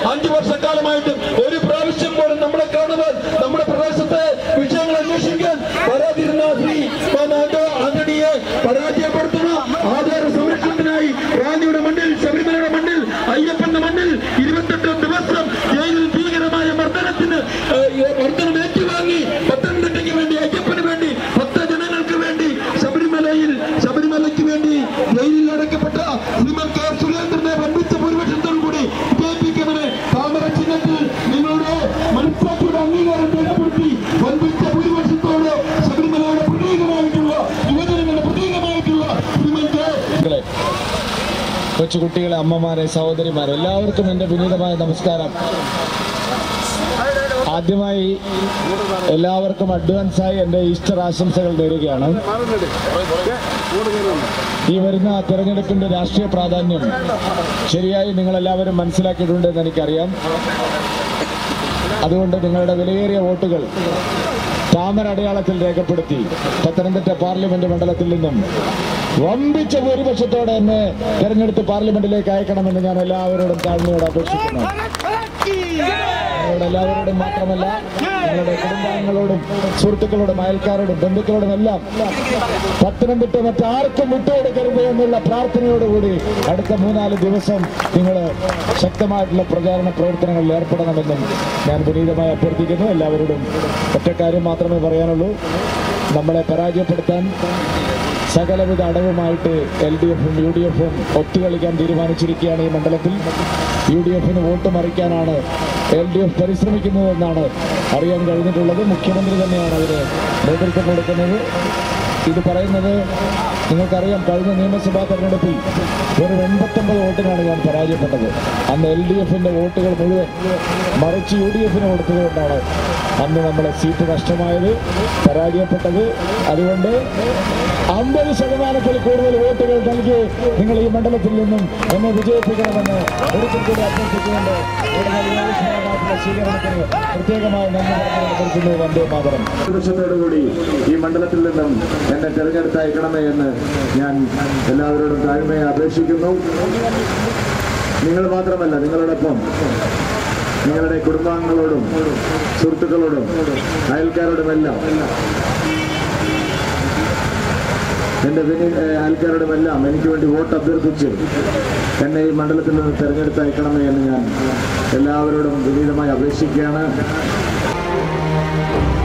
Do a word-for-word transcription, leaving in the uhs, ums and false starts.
അഞ്ചു വർഷക്കാലമായിട്ടും ഒരു പ്രാവശ്യം പോലും നമ്മളെ കാണുവാൻ നമ്മുടെ പ്രദേശത്തെ വിഷയങ്ങൾ അന്വേഷിക്കാൻ വരാതിരുന്ന ശ്രീ ആന്റണിയെ പരാജയപ്പെടുത്തുന്ന ആധാര സംരക്ഷണത്തിനായി റാന്നിയുടെ മണ്ണിൽ, ശബരിമലയുടെ മണ്ണിൽ, അയ്യപ്പന്റെ മണ്ണിൽ ഇരുപത്തെട്ട് ദിവസം ജയിലിൽ ഭീകരമായ മർദ്ദനത്തിന് മർദ്ദനം ഏറ്റുവാങ്ങി പത്തനംതിട്ടയ്ക്ക് വേണ്ടി, അയ്യപ്പന് വേണ്ടി, ഭക്തജനങ്ങൾക്ക് വേണ്ടി, ശബരിമലയിൽ ശബരിമലയ്ക്ക് വേണ്ടി ജയിലിൽ അടയ്ക്കപ്പെട്ട ശ്രീമൻ കെ സുരേന്ദ്രനെ വമ്പിച്ച ഭൂരിപക്ഷത്തോടു കൂടി വിജയിപ്പിക്കുന്നതിന് താമര ചിഹ്നത്തിൽ നിങ്ങളുടെ മനസ്സാക്ഷിയുടെ അംഗീകാരം രേഖപ്പെടുത്തി വമ്പിച്ച ഭൂരിപക്ഷത്തോട് ശബരിമലയുടെ പ്രതീകമായിട്ടുള്ള യുവജനങ്ങളുടെ പ്രതീകമായിട്ടുള്ള ശ്രീമൻ കെ കൊച്ചുകുട്ടികളെ, അമ്മമാരെ, സഹോദരിമാരെ, എല്ലാവർക്കും എൻ്റെ വിനീതമായ നമസ്കാരം. ആദ്യമായി എല്ലാവർക്കും അഡ്വാൻസായി എൻ്റെ ഈസ്റ്റർ ആശംസകൾ നേരുകയാണ്. ഈ വരുന്ന തെരഞ്ഞെടുപ്പിന്റെ രാഷ്ട്രീയ പ്രാധാന്യം ശരിയായി നിങ്ങളെല്ലാവരും മനസ്സിലാക്കിയിട്ടുണ്ടെന്ന് എനിക്കറിയാം. അതുകൊണ്ട് നിങ്ങളുടെ വിലയേറിയ വോട്ടുകൾ താമര അടയാളത്തിൽ രേഖപ്പെടുത്തി പത്തനംതിട്ട പാർലമെന്റ് മണ്ഡലത്തിൽ നിന്നും വമ്പിച്ച ഭൂരിപക്ഷത്തോടെ എന്നെ തെരഞ്ഞെടുത്ത് പാർലമെന്റിലേക്ക് അയക്കണമെന്ന് ഞാൻ എല്ലാവരോടും താഴ്മയോട് അപേക്ഷിക്കുന്നു. നിങ്ങളുടെ എല്ലാവരോടും മാത്രമല്ല, നിങ്ങളുടെ കുടുംബാംഗങ്ങളോടും സുഹൃത്തുക്കളോടും അയൽക്കാരോടും ബന്ധുക്കളോടും എല്ലാം പത്തനംതിട്ട മറ്റാർക്കും വിട്ടുകൊടുക്കരുത് എന്നുള്ള പ്രാർത്ഥനയോടുകൂടി അടുത്ത മൂന്നാല് ദിവസം നിങ്ങൾ ശക്തമായിട്ടുള്ള പ്രചാരണ പ്രവർത്തനങ്ങളിൽ ഏർപ്പെടണമെന്നും ഞാൻ വിനീതമായി അഭ്യർത്ഥിക്കുന്നു. എല്ലാവരോടും ഒറ്റക്കാര്യം മാത്രമേ പറയാനുള്ളൂ. നമ്മളെ പരാജയപ്പെടുത്താൻ സകലവിധ അടവുമായിട്ട് എൽ ഡി എഫും യു ഡി എഫും ഒത്തുകളിക്കാൻ തീരുമാനിച്ചിരിക്കുകയാണ്. ഈ മണ്ഡലത്തിൽ യു ഡി എഫിന് വോട്ട് മറിക്കാനാണ് എൽ ഡി എഫ് പരിശ്രമിക്കുന്നതെന്നാണ് അറിയാൻ കഴിഞ്ഞിട്ടുള്ളത്. മുഖ്യമന്ത്രി തന്നെയാണ് അതിന് നേതൃത്വം കൊടുക്കുന്നത്. ഇത് പറയുന്നത് നിങ്ങൾക്കറിയാം, കഴിഞ്ഞ നിയമസഭാ തെരഞ്ഞെടുപ്പിൽ ഒരു എൺപത്തൊമ്പത് വോട്ടിനാണ് ഞാൻ പരാജയപ്പെട്ടത്. അന്ന് എൽ ഡി എഫിന്റെ വോട്ടുകൾ മുഴുവൻ മറിച്ച് യു ഡി എഫിന് കൊടുത്തതുകൊണ്ടാണ് അന്ന് നമ്മളെ സീറ്റ് നഷ്ടമായത്, പരാജയപ്പെട്ടത്. അതുകൊണ്ട് അമ്പത് ശതമാനത്തിൽ കൂടുതൽ വോട്ടുകൾ നൽകി നിങ്ങൾ ഈ മണ്ഡലത്തിൽ നിന്നും എന്നെ വിജയിപ്പിക്കണമെന്ന് ഒരിക്കൽ കൂടി അഭ്യർത്ഥിച്ചുകൊണ്ട് സ്വീകരണത്തിന് പ്രത്യേകമായി നന്ദി പറഞ്ഞു. വന്ദേ മാതരം. കൂടി ഈ മണ്ഡലത്തിൽ നിന്നും എന്നെ തെരഞ്ഞെടുത്തയക്കണമേ എന്ന് ഞാൻ എല്ലാവരോടും താഴ്മയെ അപേക്ഷിക്കുന്നു. നിങ്ങൾ മാത്രമല്ല, നിങ്ങളോടൊപ്പം നിങ്ങളുടെ കുടുംബാംഗങ്ങളോടും സുഹൃത്തുക്കളോടും അയൽക്കാരോടുമെല്ലാം എൻ്റെ അയൽക്കാരോടുമെല്ലാം എനിക്ക് വേണ്ടി വോട്ട് അഭ്യർത്ഥിച്ച് എന്നെ ഈ മണ്ഡലത്തിൽ നിന്ന് തെരഞ്ഞെടുത്തയക്കണമേ എന്ന് ഞാൻ എല്ലാവരോടും വിനീതമായി അപേക്ഷിക്കുകയാണ്.